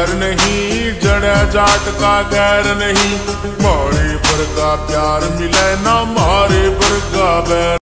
बैर नहीं, जड़े जाट का गैर नहीं। मारे पर का प्यार मिले ना मारे पर का बैर।